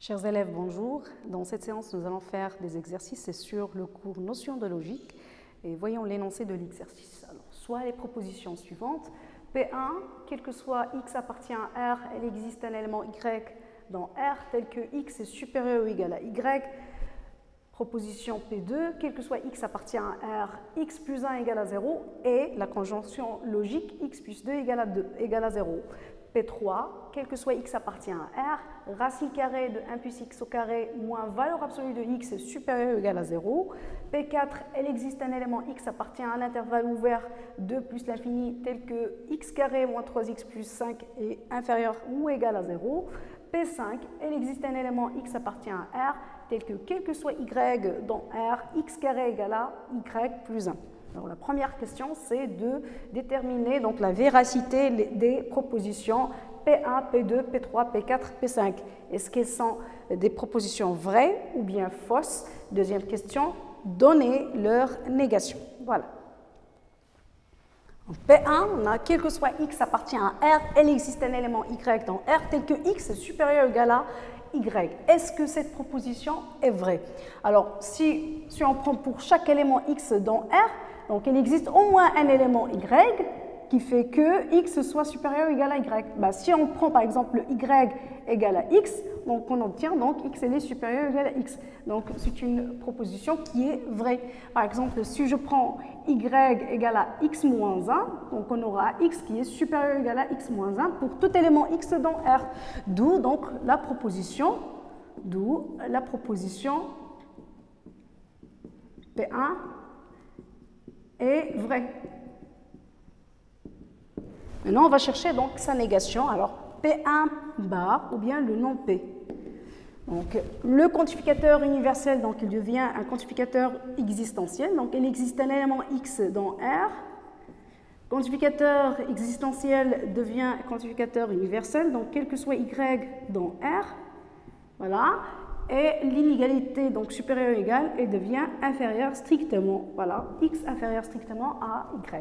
Chers élèves, bonjour. Dans cette séance, nous allons faire des exercices sur le cours Notions de logique. Et voyons l'énoncé de l'exercice. Alors, soit les propositions suivantes. P1, quel que soit x appartient à R, il existe un élément y dans R tel que x est supérieur ou égal à y. Proposition P2, quel que soit x appartient à R, x plus 1 égale à 0 et la conjonction logique x plus 2 égale à 0. P3, quel que soit x appartient à R, racine carrée de 1 plus x au carré moins valeur absolue de x est supérieure ou égale à 0. P4, il existe un élément x appartient à l'intervalle ouvert 2 plus l'infini tel que x carré moins 3x plus 5 est inférieur ou égal à 0. P5, il existe un élément x appartient à R tel que quel que soit y dans R, x carré égale à y plus 1. Alors, la première question, c'est de déterminer donc, la véracité des propositions P1, P2, P3, P4, P5. Est-ce qu'elles sont des propositions vraies ou bien fausses? Deuxième question, donner leur négation. Voilà. En P1, on a quel que soit x appartient à R, il existe un élément y dans R tel que x est supérieur ou égal à y. Est-ce que cette proposition est vraie? Alors, si on prend pour chaque élément x dans R, donc il existe au moins un élément y qui fait que x soit supérieur ou égal à y. Bah, si on prend par exemple y égale à x, donc on obtient donc x est supérieur ou égal à x. Donc c'est une proposition qui est vraie. Par exemple, si je prends y égale à x moins 1, donc on aura x qui est supérieur ou égal à x moins 1 pour tout élément x dans R. D'où donc la proposition P1 est vrai. Maintenant, on va chercher donc sa négation. Alors, P1 bar ou bien le non P. Donc, le quantificateur universel, donc, il devient un quantificateur existentiel. Donc, il existe un élément x dans R. Quantificateur existentiel devient quantificateur universel. Donc, quel que soit y dans R. Voilà. Et l'inégalité, donc supérieure ou égale, elle devient inférieure strictement. Voilà, x inférieur strictement à y.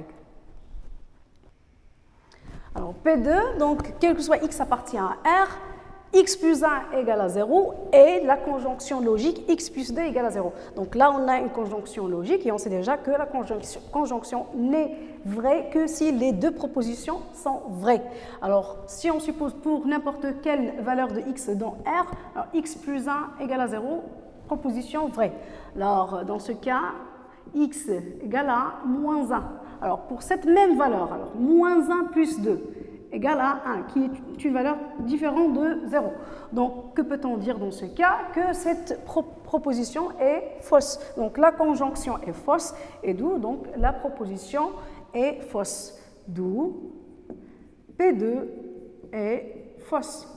Alors P2, donc quel que soit x appartient à R, x plus 1 égale à 0 et la conjonction logique x plus 2 égale à 0. Donc là, on a une conjonction logique et on sait déjà que la conjonction n'est vraie que si les deux propositions sont vraies. Alors, si on suppose pour n'importe quelle valeur de x dans R, alors x plus 1 égale à 0, proposition vraie. Alors, dans ce cas, x égale à moins 1. Alors, pour cette même valeur, alors, moins 1 plus 2 égale à 1, qui est une valeur différente de 0. Donc, que peut-on dire dans ce cas? Que cette proposition est fausse. Donc, la conjonction est fausse, et d'où donc la proposition est fausse. D'où P2 est fausse.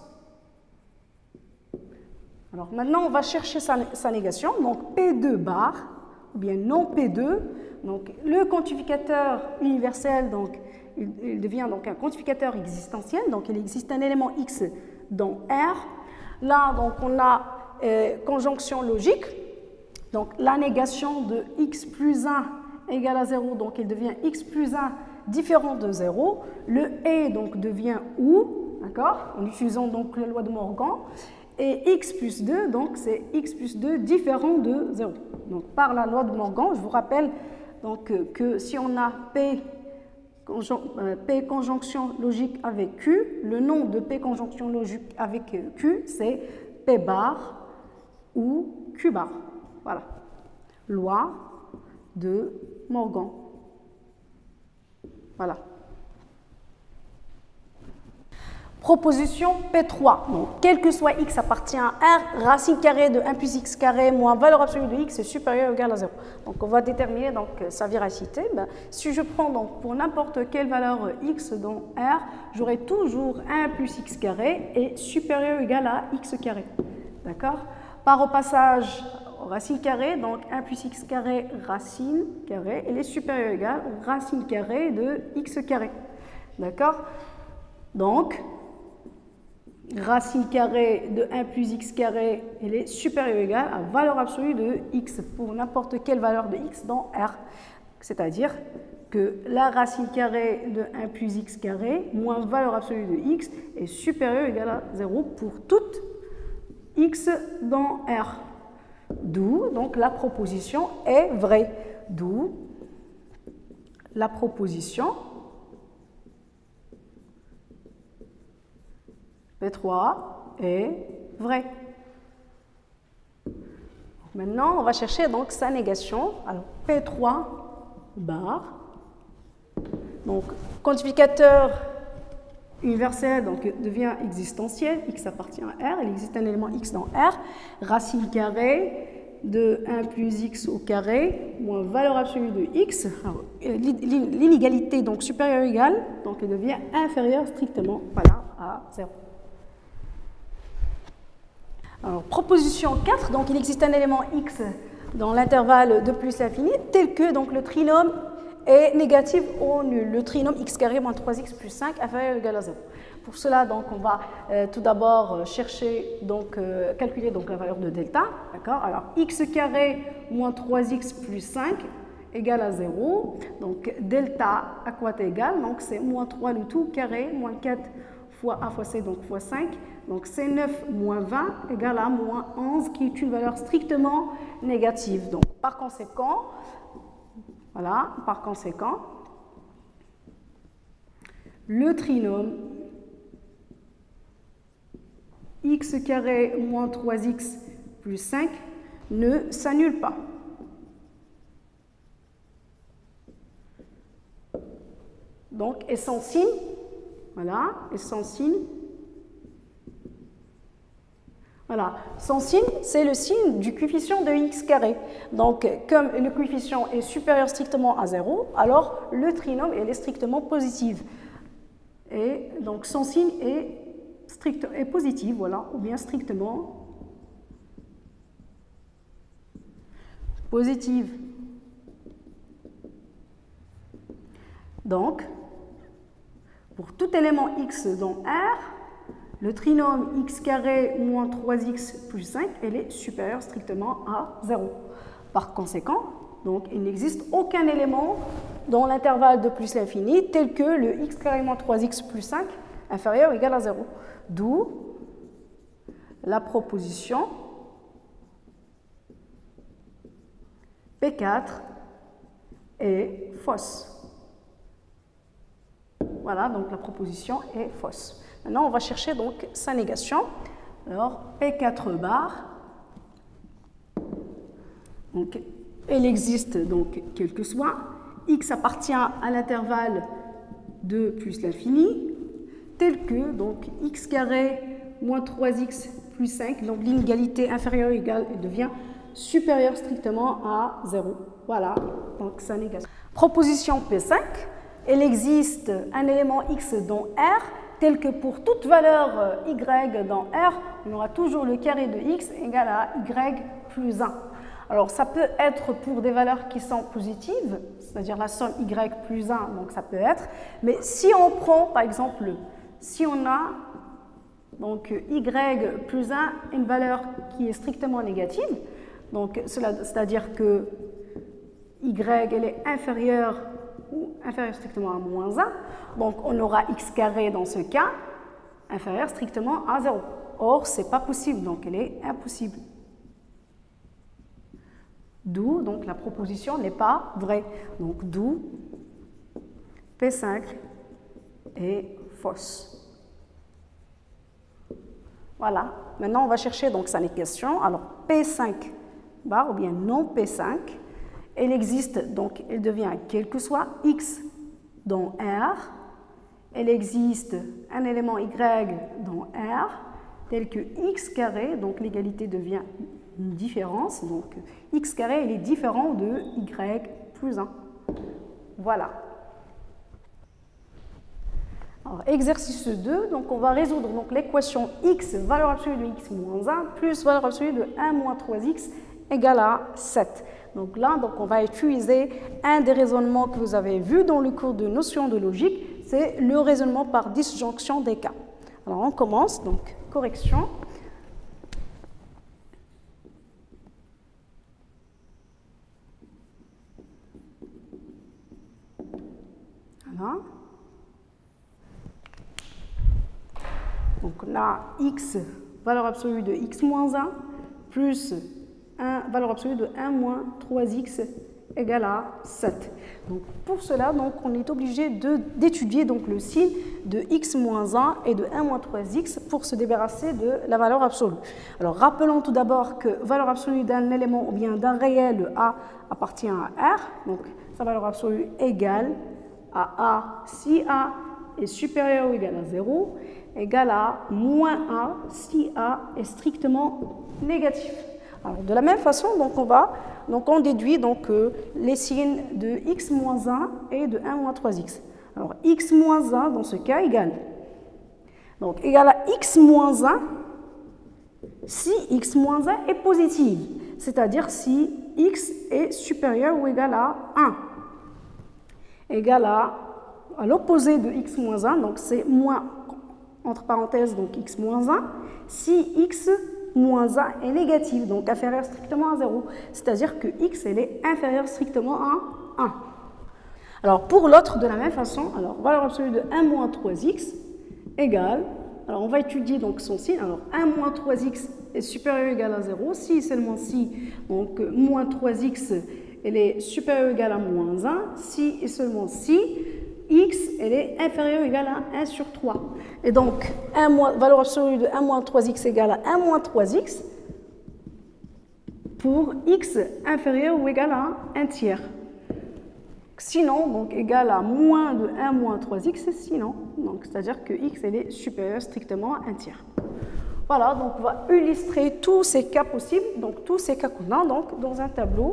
Alors, maintenant, on va chercher sa négation. Donc, P2 bar, ou bien non P2. Donc, le quantificateur universel, donc, il devient donc un quantificateur existentiel. Donc, il existe un élément x dans R. Là, donc, on a conjonction logique. Donc, la négation de x plus 1 égale à 0. Donc, il devient x plus 1 différent de 0. Le et donc devient ou, d'accord, en utilisant donc la loi de Morgan. Et x plus 2, donc c'est x plus 2 différent de 0. Donc, par la loi de Morgan, je vous rappelle donc, que si on a P conjonction logique avec Q, le nom de P conjonction logique avec Q, c'est P bar ou Q bar. Voilà. Loi de Morgan. Voilà. Proposition P3. Donc, quel que soit x appartient à R, racine carrée de 1 plus x carré moins valeur absolue de x est supérieure ou égale à 0. Donc, on va déterminer donc, sa véracité. Ben, si je prends donc, pour n'importe quelle valeur x dans R, j'aurai toujours 1 plus x carré est supérieur ou égal à x carré. D'accord? Par au passage, racine carrée, donc 1 plus x carré racine carrée, elle est supérieure ou égale à racine carrée de x carré. D'accord? Donc, racine carrée de 1 plus x carré, elle est supérieure ou égale à valeur absolue de x pour n'importe quelle valeur de x dans R. C'est-à-dire que la racine carrée de 1 plus x carré moins valeur absolue de x est supérieure ou égale à 0 pour toute x dans R. D'où, donc, la proposition est vraie. D'où la proposition P3 est vraie. Maintenant, on va chercher donc sa négation. Alors, P3 bar. Donc, quantificateur universel donc, devient existentiel. X appartient à R. Il existe un élément X dans R. Racine carrée de 1 plus X au carré moins valeur absolue de X. L'inégalité donc supérieure ou égale, donc elle devient inférieure strictement voilà, à 0. Alors, proposition 4, donc il existe un élément X dans l'intervalle de plus l'infini, tel que donc, le trinôme est négatif ou nul. Le trinôme x carré moins 3x plus 5 inférieur ou égal à 0. Pour cela, donc, on va tout d'abord chercher, donc, calculer donc, la valeur de delta. Alors, x carré moins 3x plus 5 égale à 0. Donc, delta à quoi est égal? Donc, c'est moins 3 le tout carré, moins 4 fois a fois c, donc fois 5. Donc, c'est 9 moins 20 égale à moins 11, qui est une valeur strictement négative. Donc, par conséquent, voilà, par conséquent, le trinôme x carré moins 3x plus 5 ne s'annule pas. Donc, et son signe, voilà, et son signe, voilà, son signe, c'est le signe du coefficient de x carré. Donc, comme le coefficient est supérieur strictement à 0, alors le trinôme est strictement positif. Et donc, son signe est positif, voilà, ou bien strictement positive. Donc, pour tout élément x dans R, le trinôme x carré moins 3x plus 5, elle est supérieure strictement à 0. Par conséquent, donc, il n'existe aucun élément dans l'intervalle de plus l'infini tel que le x carré moins 3x plus 5 inférieur ou égal à 0. D'où la proposition P4 est fausse. Voilà, donc la proposition est fausse. Maintenant, on va chercher donc sa négation. Alors, P4 bar, donc, elle existe donc quel que soit. X appartient à l'intervalle de plus l'infini, tel que donc x carré moins 3x plus 5, donc l'inégalité inférieure ou égale devient supérieure strictement à 0. Voilà, donc sa négation. Proposition P5, il existe un élément x dans R, tel que pour toute valeur y dans R, on aura toujours le carré de x égal à y plus 1. Alors, ça peut être pour des valeurs qui sont positives, c'est-à-dire la somme y plus 1, donc ça peut être. Mais si on prend, par exemple, si on a donc y plus 1, une valeur qui est strictement négative, donc c'est-à-dire que y elle est inférieure ou inférieure strictement à moins 1, donc on aura x carré dans ce cas inférieur strictement à 0. Or, ce n'est pas possible, donc elle est impossible. D'où, donc, la proposition n'est pas vraie. Donc, d'où P5 est fausse. Voilà. Maintenant, on va chercher donc sa négation. Alors, P5 bar ou bien non P5, elle existe, donc elle devient quel que soit x dans R. Elle existe un élément y dans R, tel que x carré, donc l'égalité devient une différence, donc x carré il est différent de y plus 1. Voilà. Alors, exercice 2, donc on va résoudre l'équation x, valeur absolue de x moins 1, plus valeur absolue de 1 moins 3x égale à 7. Donc là, on va utiliser un des raisonnements que vous avez vu dans le cours de notion de logique, c'est le raisonnement par disjonction des cas. Alors on commence, donc correction. Voilà. Donc on a x, valeur absolue de x moins 1 plus valeur absolue de 1 moins 3x égale à 7. Donc, pour cela, donc, on est obligé d'étudier le signe de x moins 1 et de 1 moins 3x pour se débarrasser de la valeur absolue. Alors, rappelons tout d'abord que valeur absolue d'un élément ou bien d'un réel A appartient à R. Donc, sa valeur absolue égale à A si A est supérieur ou égal à 0, égale à moins A si A est strictement négatif. Alors, de la même façon, on déduit les signes de x moins 1 et de 1 moins 3x. Alors, x moins 1, dans ce cas, égale à x moins 1 si x moins 1 est positif, c'est-à-dire si x est supérieur ou égal à 1. Égal à l'opposé de x moins 1, donc c'est moins, entre parenthèses, donc x moins 1, si x moins 1 est négatif, donc inférieur strictement à 0, c'est-à-dire que x elle est inférieure strictement à 1. Alors pour l'autre, de la même façon, valeur absolue de 1 moins 3x égale, alors on va étudier donc son signe, alors 1 moins 3x est supérieur ou égal à 0, si et seulement si, donc moins 3x elle est supérieure ou égale à moins 1, si et seulement si, x elle est inférieure ou égale à 1 sur 3. Et donc, valeur absolue de 1 moins 3x égale à 1 moins 3x pour x inférieur ou égal à 1 tiers. Sinon, donc égal à moins de 1 moins 3x, c'est sinon. C'est-à-dire que x elle est supérieur strictement à 1 tiers. Voilà, donc on va illustrer tous ces cas possibles, donc tous ces cas qu'on a dans un tableau.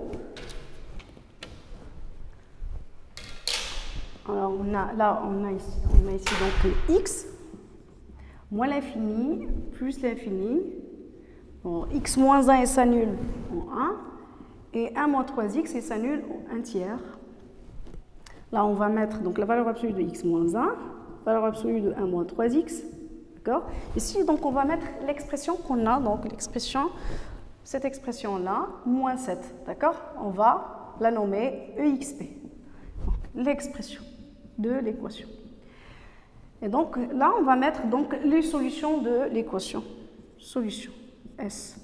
Alors, on a ici donc x moins l'infini plus l'infini. Bon, x moins 1 et s'annule en 1. Et 1 moins 3x et s'annule en 1 tiers. Là, on va mettre donc, la valeur absolue de x moins 1, valeur absolue de 1 moins 3x. D'accord? Ici, donc, on va mettre l'expression qu'on a, donc cette expression-là, moins 7. D'accord? On va la nommer EXP. L'expression de l'équation. Et donc là, on va mettre les solutions de l'équation. Solution S.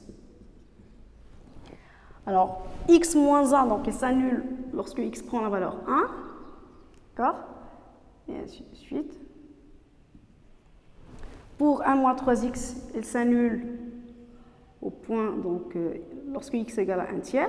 Alors, x moins 1, donc, il s'annule lorsque x prend la valeur 1. D'accord? Et ainsi de suite. Pour 1 moins 3x, il s'annule au point, donc, lorsque x égale à 1 tiers.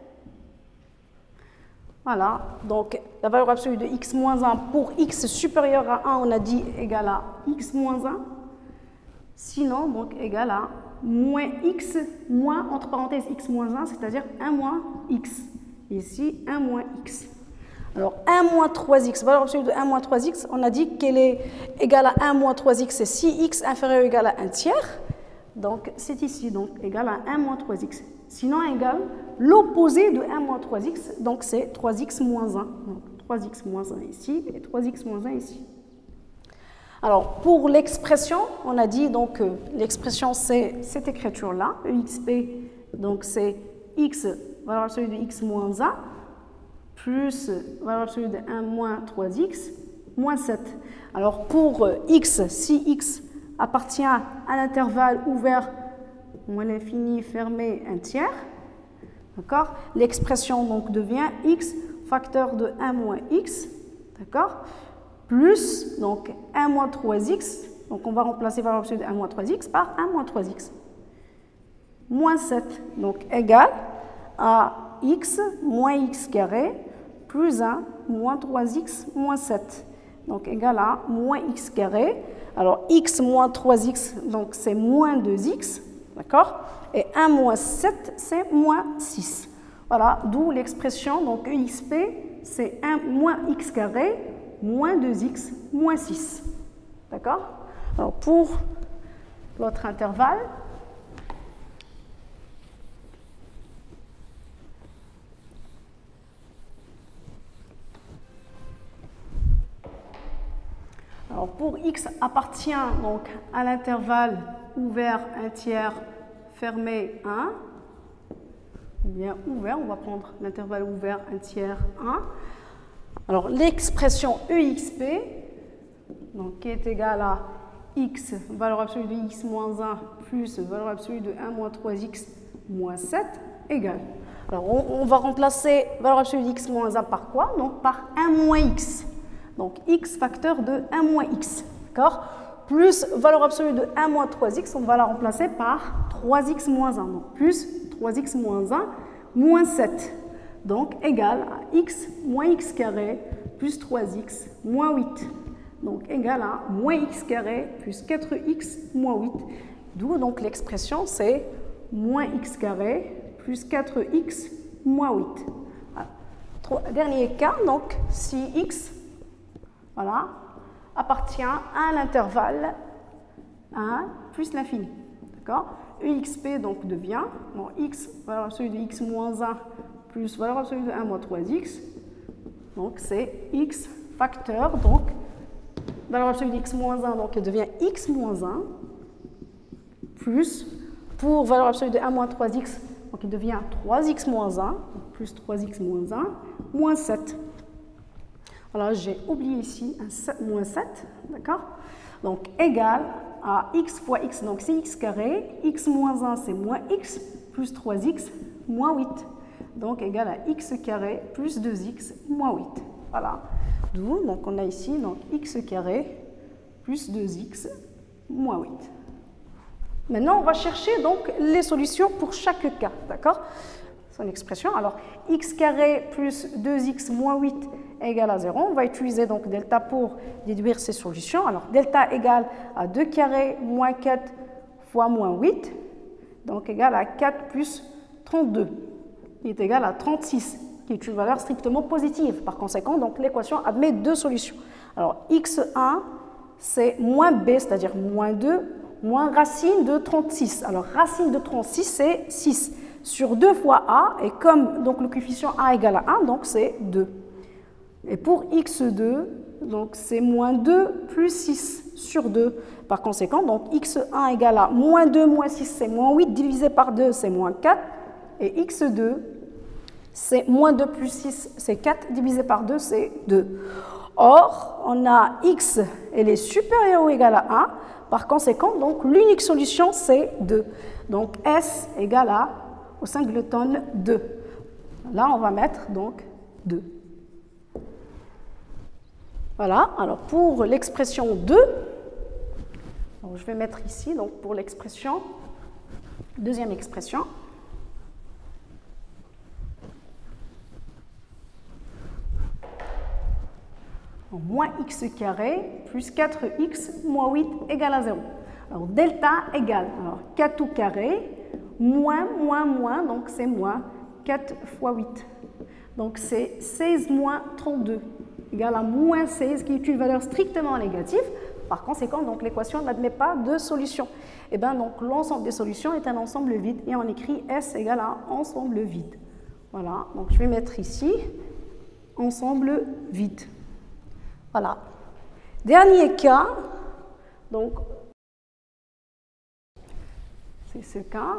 Voilà, donc la valeur absolue de x moins 1 pour x supérieur à 1, on a dit égal à x moins 1. Sinon, donc égal à moins x, moins entre parenthèses x moins 1, c'est-à-dire 1 moins x. Ici, 1 moins x. Alors 1 moins 3x, valeur absolue de 1 moins 3x, on a dit qu'elle est égale à 1 moins 3x, c'est si x inférieur ou égal à 1 tiers. Donc c'est ici, donc égal à 1 moins 3x. Sinon, égal l'opposé de 1 moins 3x, donc c'est 3x moins 1. Donc 3x moins 1 ici et 3x moins 1 ici. Alors, pour l'expression, on a dit donc l'expression c'est cette écriture-là, EXP, donc c'est x, valeur absolue de x moins 1, plus valeur absolue de 1 moins 3x, moins 7. Alors, pour x, si x appartient à l'intervalle ouvert moins l'infini fermé 1 tiers, d'accord, l'expression donc devient x facteur de 1 moins x, d'accord, plus donc 1 moins 3x, donc on va remplacer valeur absolue de 1 moins 3x par 1 moins 3x, moins 7, donc égal à x moins x carré plus 1 moins 3x moins 7, donc égal à moins x carré. Alors x moins 3x, donc c'est moins 2x, d'accord? Et 1 moins 7, c'est moins 6. Voilà, d'où l'expression, donc EXP, c'est 1 moins x carré, moins 2x, moins 6. D'accord? Alors pour l'autre intervalle, alors pour x appartient donc à l'intervalle ouvert 1 tiers, fermé 1, ou bien ouvert, on va prendre l'intervalle ouvert 1 tiers 1. Alors l'expression EXP, donc, qui est égale à x, valeur absolue de x moins 1, plus valeur absolue de 1 moins 3x moins 7 égale. Alors, on va remplacer valeur absolue d'x moins 1 par quoi? Donc, par 1 moins x. Donc, x facteur de 1 moins x. D'accord? Plus valeur absolue de 1 moins 3x, on va la remplacer par 3x moins 1. Donc, plus 3x moins 1 moins 7. Donc, égal à x moins x carré plus 3x moins 8. Donc, égal à moins x carré plus 4x moins 8. D'où donc l'expression, c'est moins x carré plus 4x moins 8. Voilà. Dernier cas, donc, si x voilà, appartient à l'intervalle 1 plus l'infini. D'accord? EXP donc devient, bon, x, valeur absolue de x moins 1 plus valeur absolue de 1 moins 3x. Donc, c'est x facteur, donc, valeur absolue de x moins 1, donc, elle devient x moins 1, plus, pour valeur absolue de 1 moins 3x, donc, il devient 3x moins 1, plus 3x moins 1, moins 7. Alors, j'ai oublié ici un 7, moins 7, d'accord? Donc, égal à x fois x, donc c'est x carré, x moins 1, c'est moins x, plus 3x, moins 8. Donc, égal à x carré plus 2x moins 8. Voilà. D'où, donc, on a ici donc, x carré plus 2x moins 8. Maintenant, on va chercher donc les solutions pour chaque cas. D'accord? Son expression. Alors, x carré plus 2x moins 8 égale à 0. On va utiliser donc delta pour déduire ces solutions. Alors, delta égale à 2 carré moins 4 fois moins 8. Donc, égale à 4 plus 32. Qui est égal à 36, qui est une valeur strictement positive. Par conséquent, donc l'équation admet deux solutions. Alors, x1, c'est moins b, c'est-à-dire moins 2, moins racine de 36. Alors, racine de 36, c'est 6. Sur 2 fois a, et comme donc, le coefficient a égale à 1, donc c'est 2. Et pour x2, donc c'est moins 2 plus 6 sur 2. Par conséquent, donc x1 égale à moins 2 moins 6, c'est moins 8, divisé par 2, c'est moins 4. Et x2, c'est moins 2 plus 6, c'est 4, divisé par 2, c'est 2. Or, on a x, elle est supérieure ou égale à 1. Par conséquent, donc l'unique solution, c'est 2. Donc, S égale à, au singleton, 2. Là, on va mettre donc 2. Voilà, alors pour l'expression 2, alors je vais mettre ici, donc pour l'expression, deuxième expression. Moins x carré plus 4x moins 8 égale à 0. Alors, delta égale, alors 4 au carré, moins, donc c'est moins 4 fois 8. Donc, c'est 16 moins 32 égale à moins 16, qui est une valeur strictement négative. Par conséquent, donc l'équation n'admet pas de solution. Et bien, donc l'ensemble des solutions est un ensemble vide et on écrit S égale à ensemble vide. Voilà, donc je vais mettre ici ensemble vide. Voilà. Dernier cas, donc, c'est ce cas.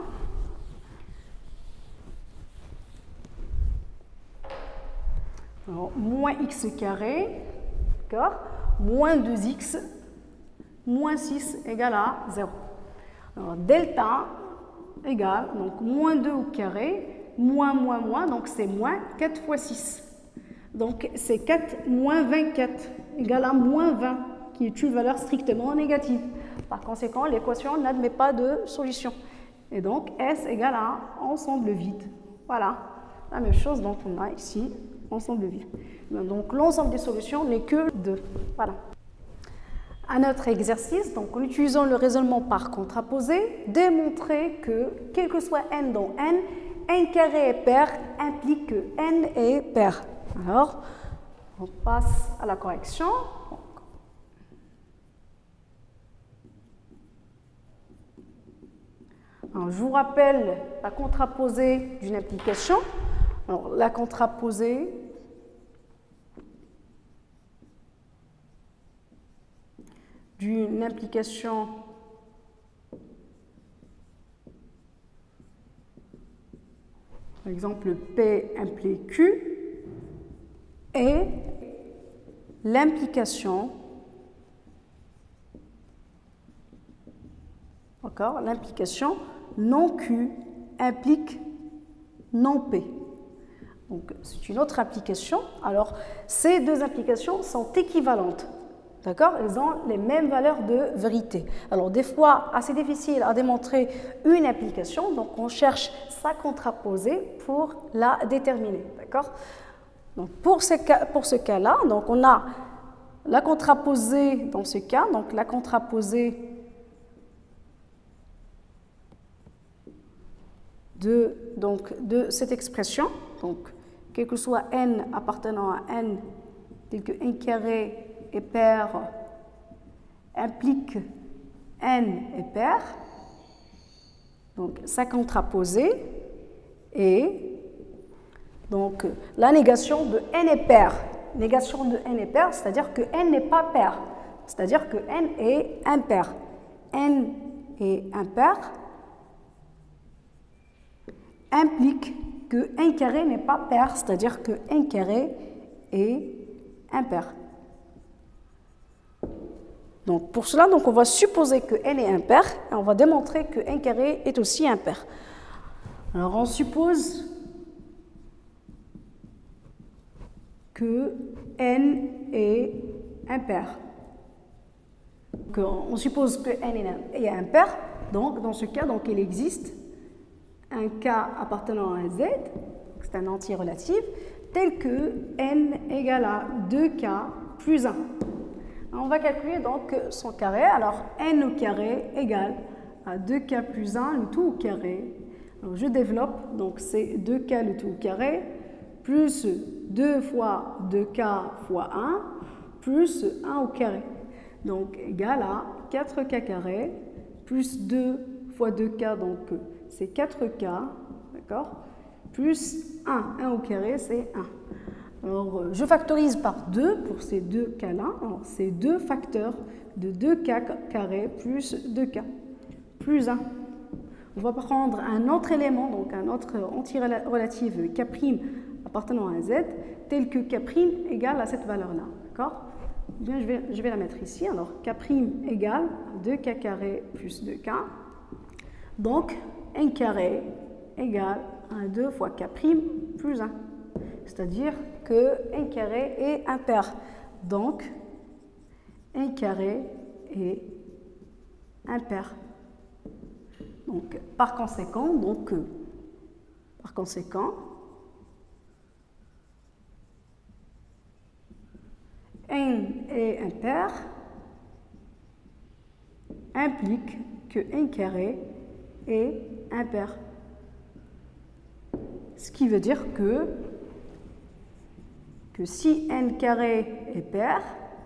Alors, moins x carré, d'accord, moins 2x, moins 6 égale à 0. Alors, delta égale, donc, moins 2 au carré, moins, donc c'est moins 4 fois 6. Donc, c'est 4 moins 24 égale à moins 20, qui est une valeur strictement négative. Par conséquent, l'équation n'admet pas de solution. Et donc, S égale à ensemble vide. Voilà, la même chose, donc on a ici ensemble vide. Donc, l'ensemble des solutions n'est que 2. Voilà. À notre exercice, donc, en utilisant le raisonnement par contraposé, démontrer que, quel que soit n dans n, n carré est pair implique que n est pair. Alors, on passe à la correction. Alors, je vous rappelle la contraposée d'une implication. Alors, la contraposée d'une implication par exemple P implique Q est l'implication d'accord? L'implication non Q implique non P. Donc, c'est une autre application. Alors, ces deux applications sont équivalentes. D'accord? Elles ont les mêmes valeurs de vérité. Alors, des fois, assez difficile à démontrer une application, donc on cherche sa contraposée pour la déterminer. D'accord? Donc, pour ce cas-là, donc on a la contraposée dans ce cas, donc la contraposée de cette expression, donc quel que soit n appartenant à n, tel que n carré est pair, implique n est pair, donc sa contraposée est donc la négation de n est pair. Négation de n est pair, c'est-à-dire que n n'est pas pair, c'est-à-dire que n est impair. N est impair implique que n carré n'est pas pair, c'est-à-dire que n carré est impair. Donc pour cela, donc, on va supposer que n est impair et on va démontrer que n carré est aussi impair. Alors on suppose que n est impair. On suppose que n est impair, donc dans ce cas, donc, il existe un k appartenant à z, c'est un entier relatif, tel que n égale à 2k plus 1. On va calculer donc son carré. Alors n au carré égale à 2k plus 1, le tout au carré. Alors, je développe, donc c'est 2k le tout au carré, plus 2 fois 2k fois 1, plus 1 au carré. Donc égale à 4k carré, plus 2 fois 2k, donc c'est 4k, d'accord, plus 1 au carré, c'est 1. Alors, je factorise par 2 pour ces deux cas-là. Alors, c'est 2 facteurs de 2k carré plus 2k, plus 1. On va prendre un autre élément, donc un autre anti-relatif k' appartenant à z, tel que k' égale à cette valeur-là, d'accord? Bien, je vais la mettre ici. Alors, k' égale 2k carré plus 2k. Donc, n carré égale à 2 fois k' plus 1. C'est-à-dire que n carré est impair. Donc, n carré est impair. Donc, par conséquent, n est impair implique que n carré est impair. Ce qui veut dire que si n carré est pair,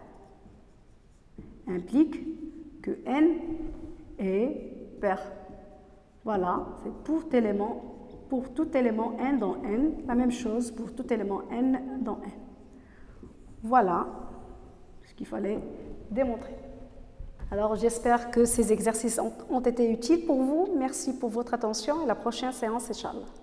implique que n est pair. Voilà, c'est pour tout élément n dans n, la même chose pour tout élément n dans n. Voilà ce qu'il fallait démontrer. Alors j'espère que ces exercices ont été utiles pour vous. Merci pour votre attention et la prochaine séance, Inch'Allah.